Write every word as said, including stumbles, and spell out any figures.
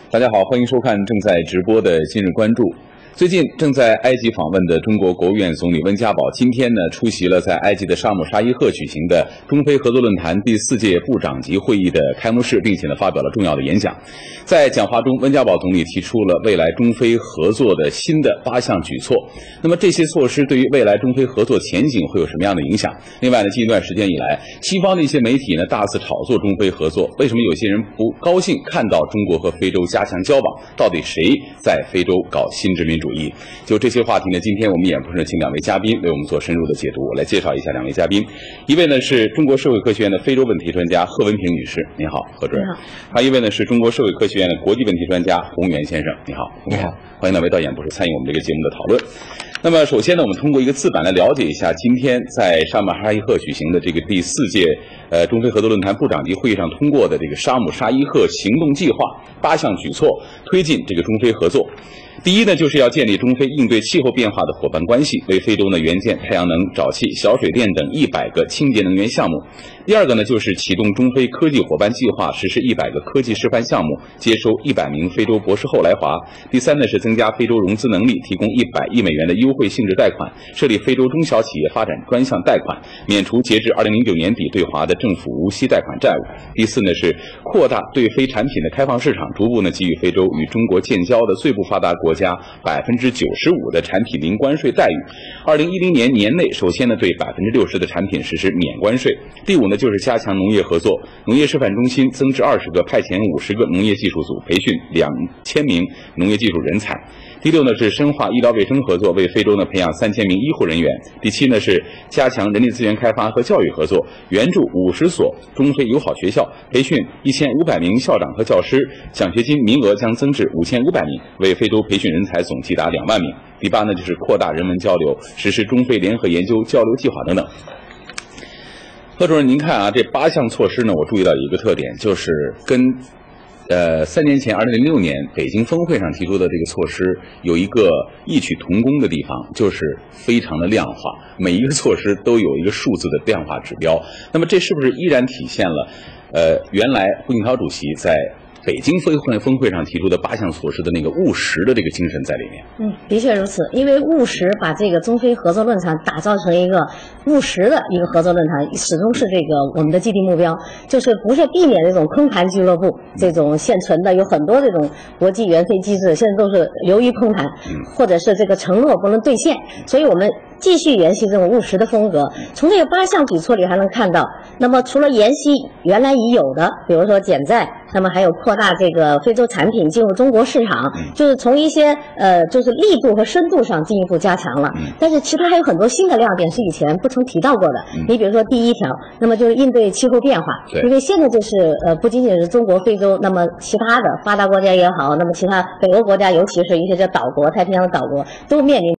大家好，欢迎收看正在直播的今日关注。最近正在埃及访问的中国国务院总理温家宝，今天呢出席了在埃及的沙姆沙伊赫举行的中非合作论坛第四届部长级会议的开幕式，并且呢发表了重要的演讲。在讲话中，温家宝总理提出了未来中非合作的新的八项举措。那么这些措施对于未来中非合作前景会有什么样的影响？另外呢，近一段时间以来，西方的一些媒体呢大肆炒作中非合作，为什么有些人不高兴看到中国和非洲加强交往？到底谁在非洲搞新殖民主义？就这些话题呢，今天我们演播室请两位嘉宾为我们做深入的解读。我来介绍一下两位嘉宾，一位呢是中国社会科学院的非洲问题专家贺文平女士，你好，贺主任。你好。还有一位呢是中国社会科学院的国际问题专家洪源先生，你好。 你好。 欢迎两位到演播室参与我们这个节目的讨论。那么首先呢，我们通过一个字板来了解一下今天在沙姆沙伊赫举行的这个第四届呃中非合作论坛部长级会议上通过的这个沙姆沙伊赫行动计划八项举措，推进这个中非合作。第一呢，就是要建立中非应对气候变化的伙伴关系，为非洲呢援建太阳能、沼气、小水电等一百个清洁能源项目。第二个呢，就是启动中非科技伙伴计划，实施一百个科技示范项目，接收一百名非洲博士后来华。第三呢，是增加非洲融资能力，提供一百亿美元的优惠性质贷款，设立非洲中小企业发展专项贷款，免除截至二零零九年底对华的政府无息贷款债务。第四呢，是扩大对非产品的开放市场，逐步呢给予非洲与中国建交的最不发达国家百分之九十五的产品零关税待遇。二零一零年年内，首先呢对百分之六十的产品实施免关税。第五呢，就是加强农业合作，农业示范中心增至二十个，派遣五十个农业技术组，培训两千名农业技术人才。第六呢是深化医疗卫生合作，为非洲呢培养三千名医护人员。第七呢是加强人力资源开发和教育合作，援助五十所中非友好学校，培训一千五百名校长和教师，奖学金名额将增至五千五百名，为非洲培训人才总计达两万名。第八呢就是扩大人文交流，实施中非联合研究交流计划等等。贺主任，您看啊，这八项措施呢，我注意到有一个特点，就是跟呃，三年前，二零零六年北京峰会上提出的这个措施有一个异曲同工的地方，就是非常的量化，每一个措施都有一个数字的量化指标。那么这是不是依然体现了呃原来胡锦涛主席在北京峰会峰会上提出的八项措施的那个务实的这个精神在里面？ 嗯，的确如此。因为务实把这个中非合作论坛打造成一个务实的一个合作论坛，始终是这个我们的既定目标，就是不是避免这种空谈俱乐部，这种现存的有很多这种国际援非机制，现在都是流于空谈，或者是这个承诺不能兑现，所以我们继续沿袭这种务实的风格。从这个八项举措里还能看到，那么除了沿袭原来已有的，比如说减债，那么还有扩大这个非洲产品进入中国市场，就是从一些呃就是力度和深度上进一步加强了。但是其他还有很多新的亮点是以前不曾提到过的。你比如说第一条，那么就是应对气候变化，因为现在就是呃不仅仅是中国、非洲，那么其他的发达国家也好，那么其他北欧国家，尤其是一些这岛国、太平洋的岛国，都面临